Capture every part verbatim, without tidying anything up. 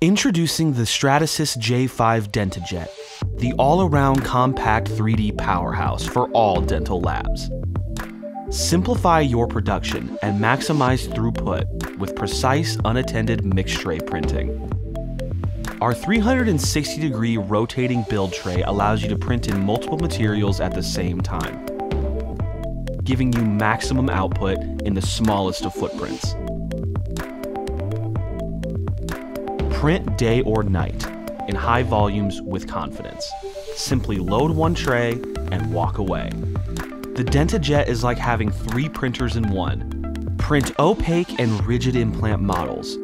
Introducing the Stratasys J five DentaJet, the all-around compact three D powerhouse for all dental labs. Simplify your production and maximize throughput with precise, unattended mixed tray printing. Our three hundred sixty degree rotating build tray allows you to print in multiple materials at the same time, giving you maximum output in the smallest of footprints. Print day or night in high volumes with confidence. Simply load one tray and walk away. The DentaJet is like having three printers in one. Print opaque and rigid implant models,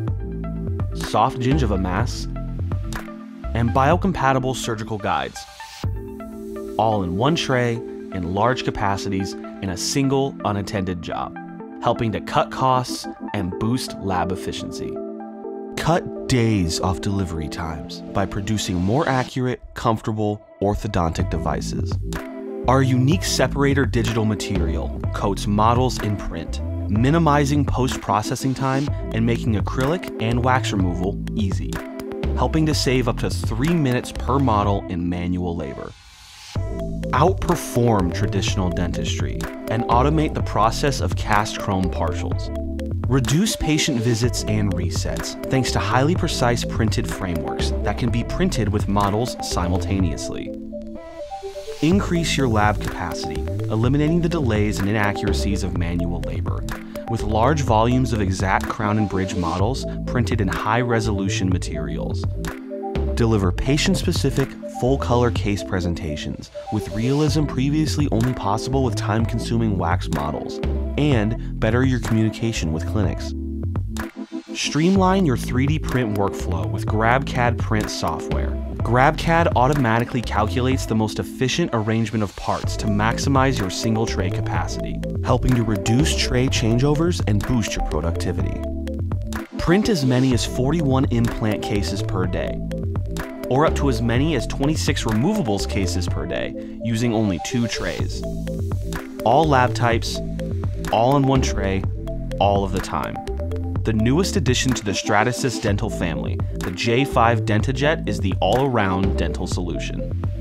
soft gingiva masks, and biocompatible surgical guides, all in one tray in large capacities in a single unattended job, helping to cut costs and boost lab efficiency. Cut days off delivery times by producing more accurate, comfortable orthodontic devices. Our unique separator digital material coats models in print, minimizing post-processing time and making acrylic and wax removal easy, helping to save up to three minutes per model in manual labor. Outperform traditional dentistry and automate the process of cast chrome partials. Reduce patient visits and resets thanks to highly precise printed frameworks that can be printed with models simultaneously. Increase your lab capacity, eliminating the delays and inaccuracies of manual labor, with large volumes of exact crown and bridge models printed in high-resolution materials. Deliver patient-specific, full-color case presentations with realism previously only possible with time-consuming wax models, and better your communication with clinics. Streamline your three D print workflow with GrabCAD print software. GrabCAD automatically calculates the most efficient arrangement of parts to maximize your single tray capacity, helping to reduce tray changeovers and boost your productivity. Print as many as forty-one implant cases per day, or up to as many as twenty-six removables cases per day using only two trays. All lab types, all in one tray, all of the time. The newest addition to the Stratasys dental family, the J five DentaJet, is the all-around dental solution.